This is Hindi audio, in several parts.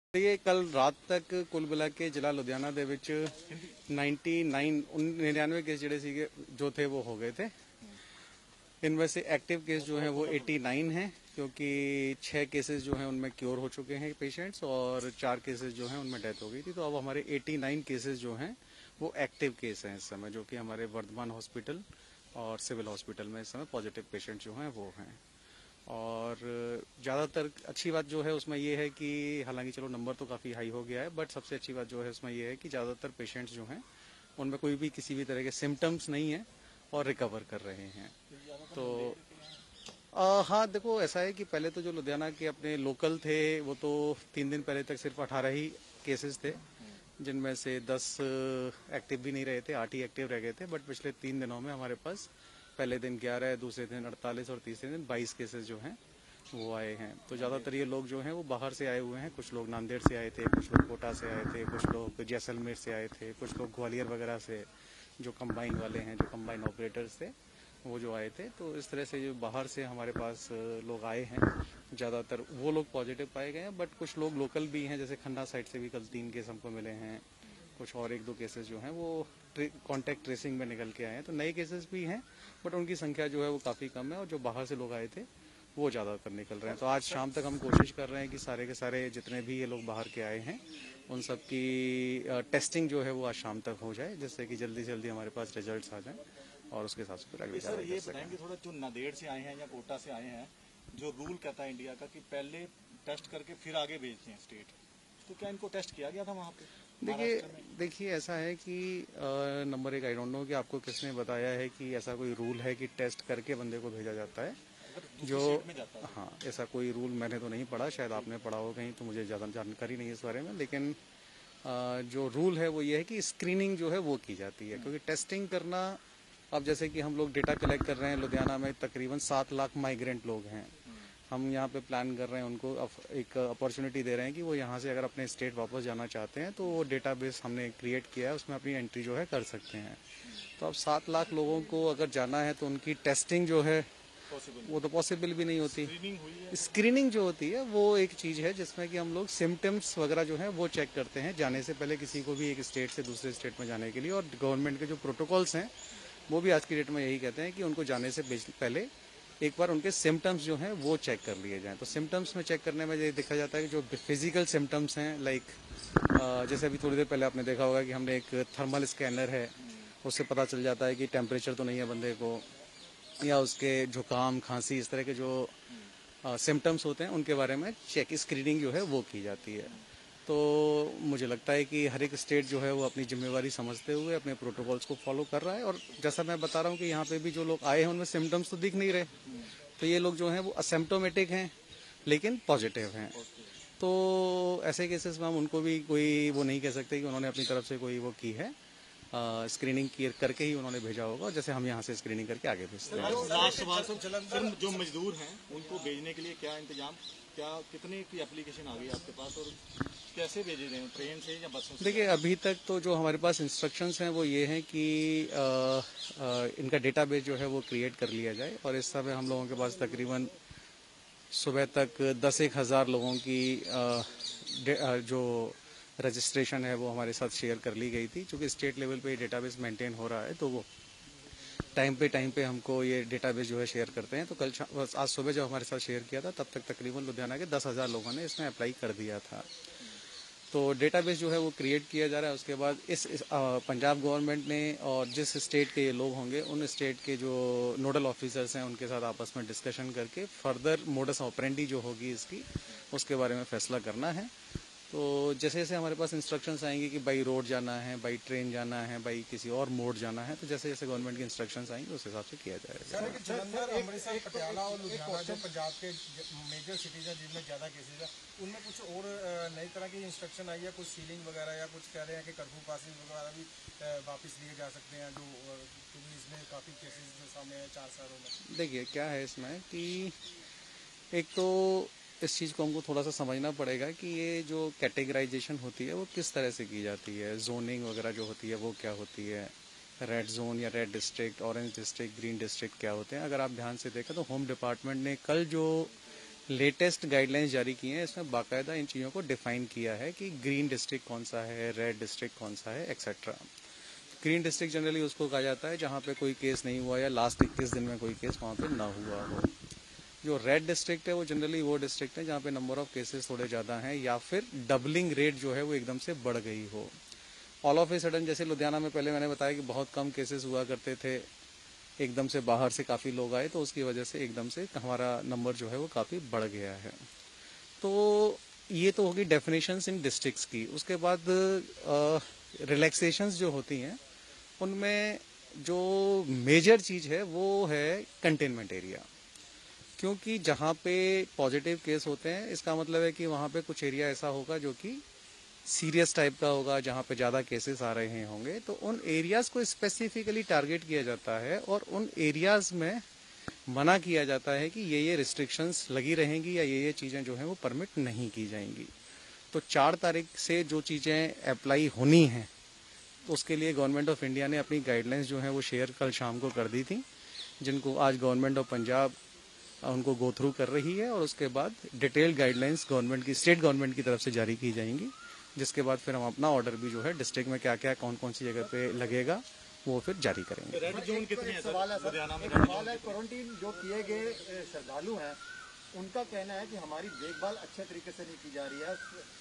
ये कल रात तक कुल मिला के जिला लुधियाना ਦੇ ਵਿੱਚ 99 केस जो थे वो हो गए थे। इनमें से एक्टिव केस जो है वो 89 हैं, क्योंकि 6 केसेस जो हैं उनमें क्योर हो चुके हैं पेशेंट्स और 4 केसेस जो हैं उनमें डेथ हो गई थी। तो अब हमारे 89 केसेस जो हैं वो एक्टिव केस हैं इस समय, जो कि हमारे वर्धमान हॉस्पिटल और सिविल हॉस्पिटल में इस समय पॉजिटिव पेशेंट जो हैं वो हैं। और ज़्यादातर अच्छी बात जो है उसमें ये है कि हालांकि चलो नंबर तो काफ़ी हाई हो गया है, बट सबसे अच्छी बात जो है उसमें ये है कि ज़्यादातर पेशेंट्स जो हैं उनमें कोई भी किसी भी तरह के सिम्टम्स नहीं है और रिकवर कर रहे हैं। तो हाँ, देखो ऐसा है कि पहले तो जो लुधियाना के अपने लोकल थे वो तो 3 दिन पहले तक सिर्फ 18 ही केसेस थे, जिनमें से 10 एक्टिव भी नहीं रहे थे, 8 ही एक्टिव रह गए थे। बट पिछले 3 दिनों में हमारे पास पहले दिन 11, दूसरे दिन 48 और तीसरे दिन 22 केसेस जो हैं वो आए हैं। तो ज़्यादातर ये लोग जो हैं वो बाहर से आए हुए हैं। कुछ लोग नांदेड़ से आए थे, कुछ लोग कोटा से आए थे, कुछ लोग जैसलमेर से आए थे, कुछ लोग ग्वालियर वगैरह से, जो कंबाइन वाले हैं, जो कंबाइन ऑपरेटर्स थे वो जो आए थे। तो इस तरह से जो बाहर से हमारे पास लोग आए हैं, ज़्यादातर वो लोग पॉजिटिव पाए गए हैं। बट कुछ लोग लोकल भी हैं, जैसे खन्ना साइड से भी कल 3 केस हमको मिले हैं। कुछ और 1-2 केसेस जो हैं वो कॉन्टैक्ट ट्रेसिंग में निकल के आए हैं। तो नए केसेस भी हैं, बट उनकी संख्या जो है वो काफ़ी कम है, और जो बाहर से लोग आए थे वो ज़्यादातर निकल रहे हैं। तो आज शाम तक हम कोशिश कर रहे हैं कि सारे के सारे जितने भी ये लोग बाहर के आए हैं उन सब की टेस्टिंग जो है वो आज शाम तक हो जाए, जिससे कि जल्दी से जल्दी हमारे पास रिजल्ट्स आ जाएं और उसके हिसाब से फिर अगली सर ये बताएंगे थोड़ा, जो नांदेड़ से आए हैं या कोटा से आए हैं, जो रूल कहता है इंडिया का कि पहले टेस्ट करके फिर आगे भेजते हैं स्टेट, तो क्या इनको टेस्ट किया गया था वहाँ पे? देखिए ऐसा है कि नंबर 1, आई डोंट नो कि आपको किसने बताया है कि ऐसा कोई रूल है कि टेस्ट करके बंदे को भेजा जाता है। जो हाँ, ऐसा कोई रूल मैंने तो नहीं पढ़ा, शायद आपने पढ़ा हो कहीं, तो मुझे ज़्यादा जानकारी नहीं है इस बारे में। लेकिन जो रूल है वो ये है कि स्क्रीनिंग जो है वो की जाती है, क्योंकि टेस्टिंग करना, अब जैसे कि हम लोग डेटा कलेक्ट कर रहे हैं, लुधियाना में तकरीबन 7 लाख माइग्रेंट लोग हैं। हम यहाँ पे प्लान कर रहे हैं, उनको एक अपॉर्चुनिटी दे रहे हैं कि वो यहाँ से अगर अपने स्टेट वापस जाना चाहते हैं तो वो डेटाबेस हमने क्रिएट किया है, उसमें अपनी एंट्री जो है कर सकते हैं। तो अब 7 लाख लोगों को अगर जाना है तो उनकी टेस्टिंग जो है वो तो पॉसिबल भी नहीं होती। स्क्रीनिंग जो होती है वो एक चीज़ है जिसमें कि हम लोग सिम्टम्स वगैरह जो है वो चेक करते हैं जाने से पहले, किसी को भी एक स्टेट से दूसरे स्टेट में जाने के लिए। और गवर्नमेंट के जो प्रोटोकॉल्स हैं वो भी आज की डेट में यही कहते हैं कि उनको जाने से पहले एक बार उनके सिम्टम्स जो हैं वो चेक कर लिए जाएं। तो सिम्टम्स में चेक करने में ये देखा जाता है कि जो फिजिकल सिम्टम्स हैं, लाइक जैसे अभी थोड़ी देर पहले आपने देखा होगा कि हमने एक थर्मल स्कैनर है, उससे पता चल जाता है कि टेम्परेचर तो नहीं है बंदे को, या उसके जुकाम खांसी इस तरह के जो सिम्टम्स होते हैं उनके बारे में चेक स्क्रीनिंग जो है वो की जाती है। तो मुझे लगता है कि हर एक स्टेट जो है वो अपनी जिम्मेवारी समझते हुए अपने प्रोटोकॉल्स को फॉलो कर रहा है। और जैसा मैं बता रहा हूँ कि यहाँ पे भी जो लोग आए हैं उनमें सिम्टम्स तो दिख नहीं रहे, तो ये लोग जो हैं वो असिम्प्टोमेटिक हैं लेकिन पॉजिटिव हैं। तो ऐसे केसेस में हम उनको भी कोई वो नहीं कह सकते कि उन्होंने अपनी तरफ से कोई वो की है, स्क्रीनिंग करके ही उन्होंने भेजा होगा, जैसे हम यहाँ से स्क्रीनिंग करके आगे भेजते हैं। लास्ट सवाल सर, जो मजदूर हैं उनको भेजने के लिए क्या इंतजाम, क्या कितने की एप्लीकेशन आ गई आपके पास और कैसे भेजे गए, ट्रेन से या बसों से? देखिए अभी तक तो जो हमारे पास इंस्ट्रक्शंस हैं वो ये हैं कि इनका डेटाबेस जो है वो क्रिएट कर लिया जाए। और इस समय हम लोगों के पास तकरीबन सुबह तक 10-1 हज़ार लोगों की जो रजिस्ट्रेशन है वो हमारे साथ शेयर कर ली गई थी। चूँकि स्टेट लेवल पे डेटाबेस मेंटेन हो रहा है तो वो टाइम पे हमको ये डेटाबेस जो है शेयर करते हैं। तो कल आज सुबह जब हमारे साथ शेयर किया था तब तक तकरीबन लुधियाना के 10,000 लोगों ने इसमें अप्लाई कर दिया था। तो डेटाबेस जो है वो क्रिएट किया जा रहा है। उसके बाद इस पंजाब गवर्नमेंट ने, और जिस स्टेट के ये लोग होंगे उन स्टेट के जो नोडल ऑफिसर्स हैं उनके साथ आपस में डिस्कशन करके फर्दर मोडस ऑपरेंडी जो होगी इसकी, उसके बारे में फैसला करना है। तो जैसे जैसे हमारे पास इंस्ट्रक्शंस आएंगे कि बाई रोड जाना है, बाई ट्रेन जाना है, बाई किसी और मोड जाना है, तो जैसे जैसे गवर्नमेंट की इंस्ट्रक्शंस आएंगे उस हिसाब से किया जाएगा। जलंधर, अमृतसर, पटियाला और लुधियाना जो पंजाब के मेजर सिटीज हैं जिनमें ज़्यादा केसेज हैं, उनमें कुछ और नई तरह की इंस्ट्रक्शन आई है, कुछ सीलिंग वगैरह, या कुछ कह रहे हैं कि कर्फ्यू पासिंग वगैरह भी वापस लिए जा सकते हैं, जो क्योंकि इसमें काफ़ी केसेज जो सामने हैं 4 शहरों में। देखिए क्या है इसमें कि एक तो इस चीज़ को हमको थोड़ा सा समझना पड़ेगा कि ये जो कैटेगराइजेशन होती है वो किस तरह से की जाती है, जोनिंग वगैरह जो होती है वो क्या होती है, रेड जोन या red district, orange district, green district क्या होते हैं। अगर आप ध्यान से देखें तो होम डिपार्टमेंट ने कल जो लेटेस्ट गाइडलाइंस जारी की हैं, इसमें बाकायदा इन चीज़ों को डिफाइन किया है कि ग्रीन डिस्ट्रिक्ट कौन सा है, रेड डिस्ट्रिक्ट कौन सा है, एक्सेट्रा। ग्रीन डिस्ट्रिक्ट जनरली उसको कहा जाता है जहाँ पे कोई केस नहीं हुआ या लास्ट 21 दिन में कोई केस वहाँ पे ना हुआ हो। जो रेड डिस्ट्रिक्ट है वो जनरली वो डिस्ट्रिक्ट है जहाँ पे नंबर ऑफ केसेस थोड़े ज़्यादा हैं या फिर डबलिंग रेट जो है वो एकदम से बढ़ गई हो। ऑल ऑफ ए सडन, जैसे लुधियाना में पहले मैंने बताया कि बहुत कम केसेस हुआ करते थे, एकदम से बाहर से काफ़ी लोग आए तो उसकी वजह से एकदम से हमारा नंबर जो है वो काफ़ी बढ़ गया है। तो ये तो होगी डेफिनेशंस इन डिस्ट्रिक्ट्स की। उसके बाद रिलैक्सेशंस जो होती हैं उनमें जो मेजर चीज़ है वो है कंटेनमेंट एरिया, क्योंकि जहाँ पे पॉजिटिव केस होते हैं इसका मतलब है कि वहाँ पे कुछ एरिया ऐसा होगा जो कि सीरियस टाइप का होगा, जहाँ पे ज़्यादा केसेस आ रहे होंगे, तो उन एरियाज़ को स्पेसिफिकली टारगेट किया जाता है और उन एरियाज़ में मना किया जाता है कि ये रिस्ट्रिक्शंस लगी रहेंगी या ये चीज़ें जो हैं वो परमिट नहीं की जाएंगी। तो 4 तारीख से जो चीज़ें अप्लाई होनी हैं तो उसके लिए गवर्नमेंट ऑफ इंडिया ने अपनी गाइडलाइंस जो हैं वो शेयर कल शाम को कर दी थी, जिनको आज गवर्नमेंट ऑफ पंजाब उनको गो थ्रू कर रही है और उसके बाद डिटेल्ड गाइडलाइंस गवर्नमेंट की, स्टेट गवर्नमेंट की तरफ से जारी की जाएंगी, जिसके बाद फिर हम अपना ऑर्डर भी जो है डिस्ट्रिक्ट में क्या क्या कौन कौन सी जगह पे लगेगा वो फिर जारी करेंगे। रेड जोन कितने हैं सवाल है सर लुधियाना में? सवाल है, क्वारंटीन जो किए गए श्रद्धालु हैं उनका कहना है कि हमारी देखभाल अच्छे तरीके से नहीं की जा रही है।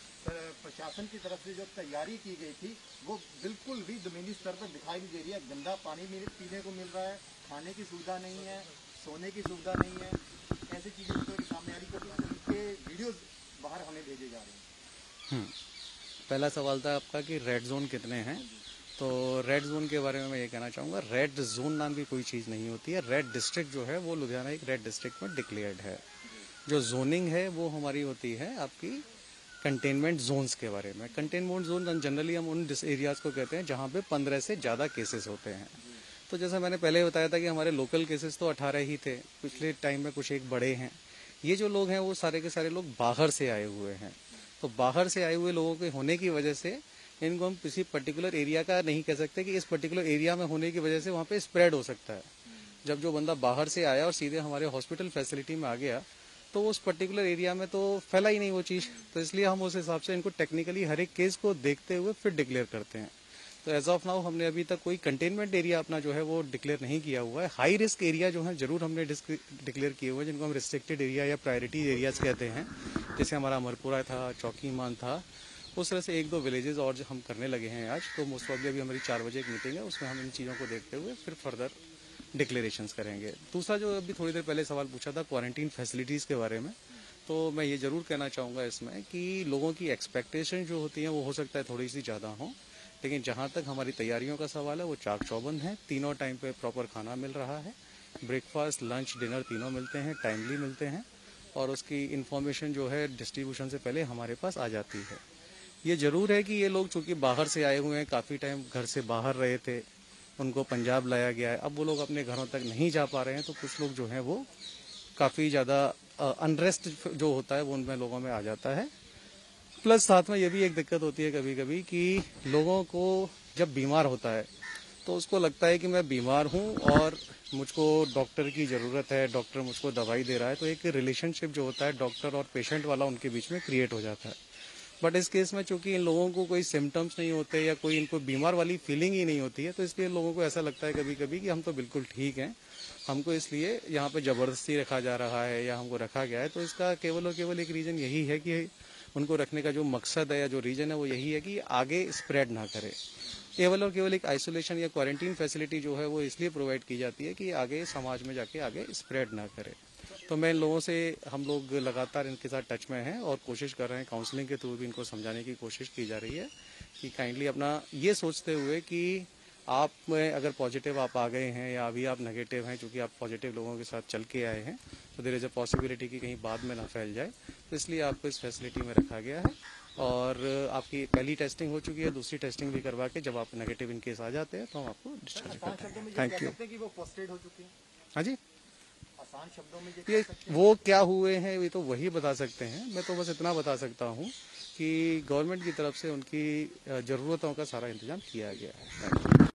प्रशासन की तरफ से जो तैयारी की गई थी वो बिल्कुल भी जमीनी स्तर पर दिखाई नहीं दे रही है। गंदा पानी पीने को मिल रहा है, खाने की सुविधा नहीं है, सोने की सुविधा नहीं है, ऐसी चीजें सामने आ रही क्योंकि उनके वीडियोज बाहर हमें भेजे जा रहे हैं। पहला सवाल था आपका कि रेड जोन कितने हैं, तो रेड जोन के बारे में मैं ये कहना चाहूँगा, रेड जोन नाम की कोई चीज़ नहीं होती है। रेड डिस्ट्रिक्ट जो है वो लुधियाना एक रेड डिस्ट्रिक्ट में डिक्लेयर्ड है। जो जोनिंग है वो हमारी होती है आपकी कंटेनमेंट जोन्स के बारे में। कंटेनमेंट जोन जनरली हम उन एरियाज़ को कहते हैं जहाँ पे 15 से ज़्यादा केसेस होते हैं। तो जैसा मैंने पहले बताया था कि हमारे लोकल केसेस तो 18 ही थे, पिछले टाइम में कुछ एक बड़े हैं। ये जो लोग हैं वो सारे के सारे लोग बाहर से आए हुए हैं, तो बाहर से आए हुए लोगों के होने की वजह से इनको हम किसी पर्टिकुलर एरिया का नहीं कह सकते कि इस पर्टिकुलर एरिया में होने की वजह से वहाँ पे स्प्रेड हो सकता है। जब जो बंदा बाहर से आया और सीधे हमारे हॉस्पिटल फैसिलिटी में आ गया तो उस पर्टिकुलर एरिया में तो फैला ही नहीं वो चीज़, तो इसलिए हम उस हिसाब से इनको टेक्निकली हर एक केस को देखते हुए फिर डिक्लेयर करते हैं। तो एज ऑफ नाउ हमने अभी तक कोई कंटेनमेंट एरिया अपना जो है वो डिक्लेयर नहीं किया हुआ है। हाई रिस्क एरिया जो है जरूर हमने डिक्लेयर किए हुए हैं, जिनको हम रिस्ट्रिक्टेड एरिया या प्रायोरिटी एरियाज कहते हैं, जैसे हमारा अमरपुरा था, चौकीमान था, उस तरह से 1-2 विलेजेस और हम करने लगे हैं आज। तो मोस्ट प्रॉब्ली अभी हमारी 4 बजे एक मीटिंग है, उसमें हम इन चीज़ों को देखते हुए फिर फर्दर डिक्लेरेशंस करेंगे। दूसरा जो अभी थोड़ी देर पहले सवाल पूछा था क्वारंटीन फैसिलिटीज़ के बारे में, तो मैं ये ज़रूर कहना चाहूँगा इसमें कि लोगों की एक्सपेक्टेशन जो होती हैं वो हो सकता है थोड़ी सी ज़्यादा हो, लेकिन जहाँ तक हमारी तैयारियों का सवाल है वो चाक चौबंद है। तीनों टाइम पे प्रॉपर खाना मिल रहा है, ब्रेकफास्ट, लंच, डिनर तीनों मिलते हैं, टाइमली मिलते हैं, और उसकी इन्फॉर्मेशन जो है डिस्ट्रीब्यूशन से पहले हमारे पास आ जाती है। ये ज़रूर है कि ये लोग चूँकि बाहर से आए हुए हैं, काफ़ी टाइम घर से बाहर रहे थे, उनको पंजाब लाया गया है, अब वो लोग अपने घरों तक नहीं जा पा रहे हैं, तो कुछ लोग जो हैं वो काफ़ी ज़्यादा अनरेस्ट जो होता है वो उनमें लोगों में आ जाता है। प्लस साथ में ये भी एक दिक्कत होती है कभी कभी कि लोगों को जब बीमार होता है तो उसको लगता है कि मैं बीमार हूँ और मुझको डॉक्टर की ज़रूरत है, डॉक्टर मुझको दवाई दे रहा है, तो एक रिलेशनशिप जो होता है डॉक्टर और पेशेंट वाला उनके बीच में क्रिएट हो जाता है। बट इस केस में चूंकि इन लोगों को कोई सिम्टम्स नहीं होते या कोई इनको बीमार वाली फीलिंग ही नहीं होती है, तो इसलिए लोगों को ऐसा लगता है कभी कभी कि हम तो बिल्कुल ठीक हैं, हमको इसलिए यहाँ पे ज़बरदस्ती रखा जा रहा है या हमको रखा गया है। तो इसका केवल और केवल एक रीज़न यही है कि उनको रखने का जो मकसद है या जो रीजन है वो यही है कि आगे स्प्रेड ना करे। केवल और केवल एक आइसोलेशन या क्वारंटीन फैसिलिटी जो है वो इसलिए प्रोवाइड की जाती है कि आगे समाज में जाके आगे स्प्रेड ना करे। तो मैं इन लोगों से, हम लोग लगातार इनके साथ टच में हैं और कोशिश कर रहे हैं, काउंसलिंग के थ्रू भी इनको समझाने की कोशिश की जा रही है कि काइंडली अपना ये सोचते हुए कि आप में अगर पॉजिटिव आप आ गए हैं या अभी आप नेगेटिव हैं, चूँकि आप पॉजिटिव लोगों के साथ चल के आए हैं, तो देयर इज़ अ पॉसिबिलिटी कि कहीं बाद में ना फैल जाए, तो इसलिए आपको इस फैसिलिटी में रखा गया है। और आपकी पहली टेस्टिंग हो चुकी है, दूसरी टेस्टिंग भी करवा के जब आप नेगेटिव इन केस आ जाते हैं तो हम आपको डिस्चार्ज करते हैं। Thank you. कि वो फर्स्ट एड हो चुकी है, हाँ जी, आसान शब्दों में ये वो क्या हुए हैं ये तो वही बता सकते हैं। मैं तो बस इतना बता सकता हूँ कि गवर्नमेंट की तरफ से उनकी ज़रूरतों का सारा इंतजाम किया गया है।